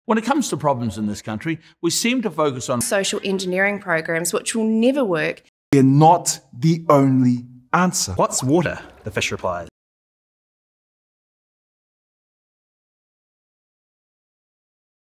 When it comes to problems in this country, we seem to focus on social engineering programs which will never work. We're not the only answer. What's water? The fish replies.